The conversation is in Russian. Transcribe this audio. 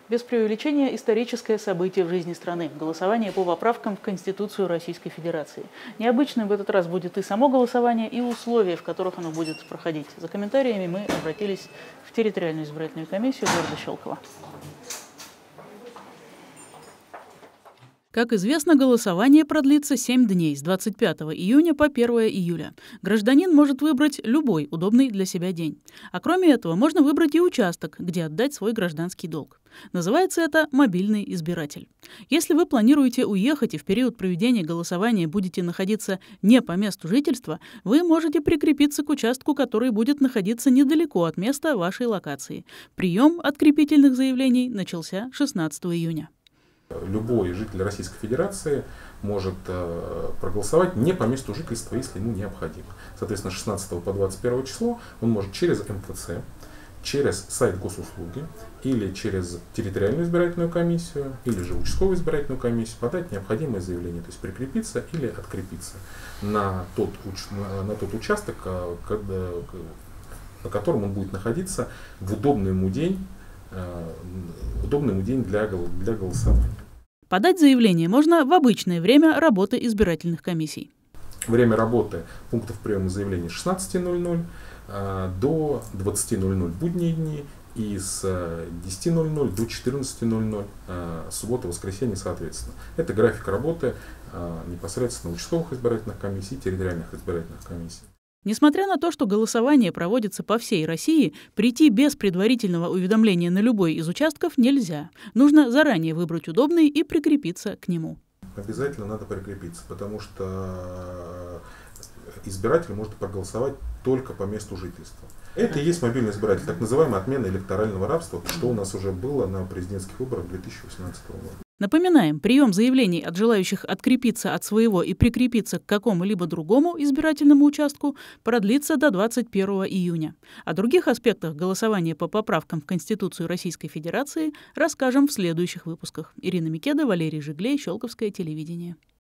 Без преувеличения историческое событие в жизни страны – голосование по поправкам в Конституцию Российской Федерации. Необычным в этот раз будет и само голосование, и условия, в которых оно будет проходить. За комментариями мы обратились в территориальную избирательную комиссию города Щелково. Как известно, голосование продлится 7 дней с 25 июня по 1 июля. Гражданин может выбрать любой удобный для себя день. А кроме этого, можно выбрать и участок, где отдать свой гражданский долг. Называется это «мобильный избиратель». Если вы планируете уехать и в период проведения голосования будете находиться не по месту жительства, вы можете прикрепиться к участку, который будет находиться недалеко от места вашей локации. Прием открепительных заявлений начался 16 июня. Любой житель Российской Федерации может проголосовать не по месту жительства, если ему необходимо. Соответственно, 16 по 21 число он может через МФЦ, через сайт госуслуги или через территориальную избирательную комиссию, или же участковую избирательную комиссию подать необходимое заявление, то есть прикрепиться или открепиться на тот участок, на котором он будет находиться в удобный ему день для голосования. Подать заявление можно в обычное время работы избирательных комиссий. Время работы пунктов приема заявлений с 16:00 до 20:00 будние дни и с 10:00 до 14:00 суббота, воскресенье соответственно. Это график работы непосредственно участковых избирательных комиссий, территориальных избирательных комиссий. Несмотря на то, что голосование проводится по всей России, прийти без предварительного уведомления на любой из участков нельзя. Нужно заранее выбрать удобный и прикрепиться к нему. Обязательно надо прикрепиться, потому что избиратель может проголосовать только по месту жительства. Это и есть мобильный избиратель, так называемая отмена электорального рабства, что у нас уже было на президентских выборах 2018 года. Напоминаем, прием заявлений от желающих открепиться от своего и прикрепиться к какому-либо другому избирательному участку продлится до 21 июня. О других аспектах голосования по поправкам в Конституцию Российской Федерации расскажем в следующих выпусках. Ирина Микеда, Валерий Жиглей, Щелковское телевидение.